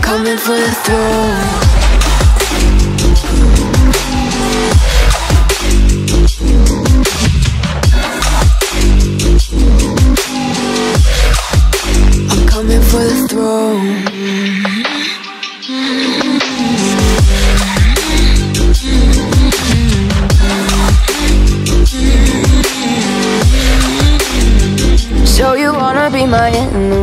coming for the throne. I'm coming for the throne. So you wanna be my enemy?